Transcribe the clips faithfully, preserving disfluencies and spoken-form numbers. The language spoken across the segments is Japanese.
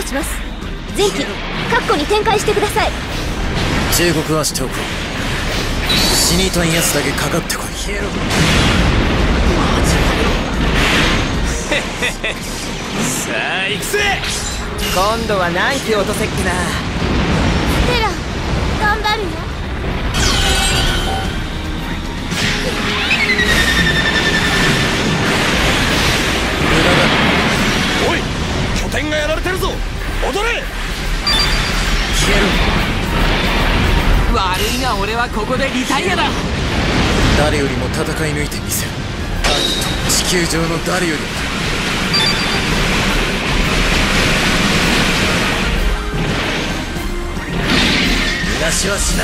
します。前期カッコに展開してください。 忠告はしておこう。死にたいやつだけかかってこい。さあ行くぜ。 今度は何機落とせっけな。 テラ頑張るよ。 おい、拠点がやられてるぞ。踊れ。 悪いが俺はここでリタイアだ。 誰よりも戦い抜いてみせる。地球上の誰よりも。逃がしはしない。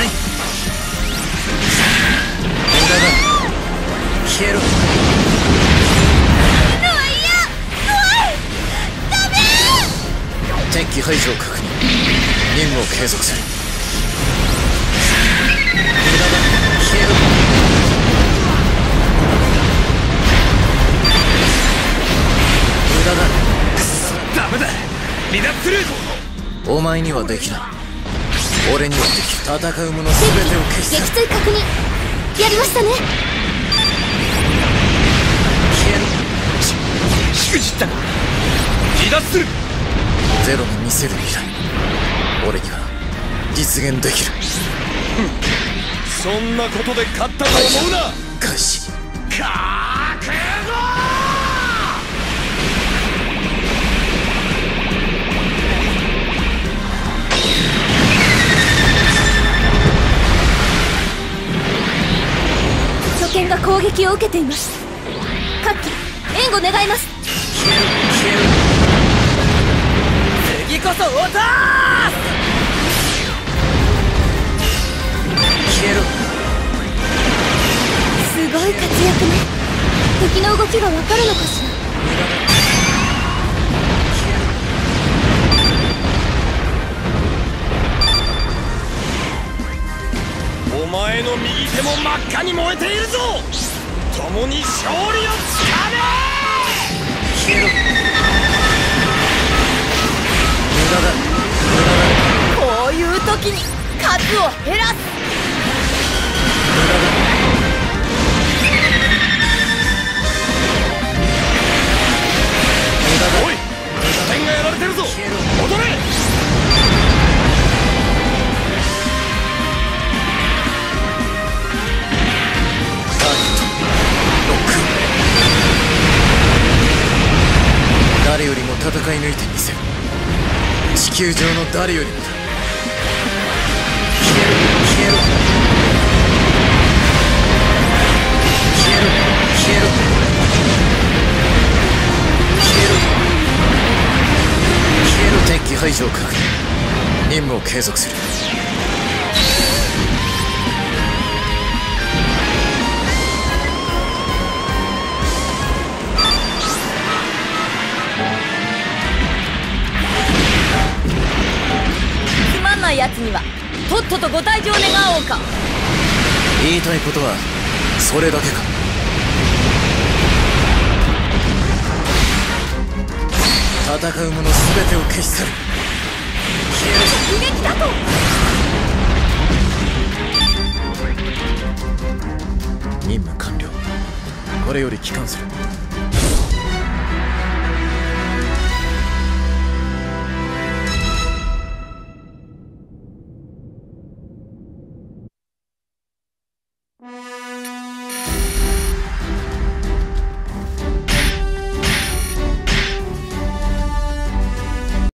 無駄だ。消えろ。敵機排除を確認。任務を継続する。無駄だ。消えろ。無駄だ。くそ、ダメだ。離脱する。お前にはできない。俺にはできる。戦う者全てを消し去る。 撃墜確認。やりましたね。 消えろ。 しくじったか。離脱する。 ゼロが見せる未来、俺には実現できる。 そんなことで勝ったと思うな。 開始。 覚悟。 拠点が攻撃を受けています。各機援護願います。 消えろ。消えろ。 次こそ落とす。 消えろ。 すごい活躍ね。敵の動きがわかるのかしら。 お前の右手も真っ赤に燃えているぞ。共に勝利をつかめ。 消えろ。無駄だ。無駄だ。 こういう時に数を減らす。 無駄だ。無駄だ。 おい、拠点がやられてるぞ。 消えろ。 踊れ。 ターゲットロック。誰よりも戦い抜いてみせる。地球上の誰よりもだ。消えろ。消えろ。消えろ。消えろ。消えろ。消えろ。敵機排除を確認。任務を継続する。 つまんないやつにはとっととご退場願おうか。 言いたいことはそれだけか。戦う者すべてを消し去る。消えろ。 撃だと。 任務完了。これより帰還する。